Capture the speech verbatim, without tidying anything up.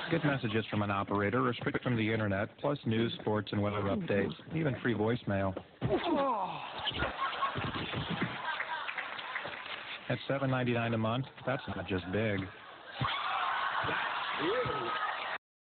Get messages from an operator, restricted from the internet, plus news, sports, and weather updates, even free voicemail. At seven ninety-nine a month, that's not just big. That's huge.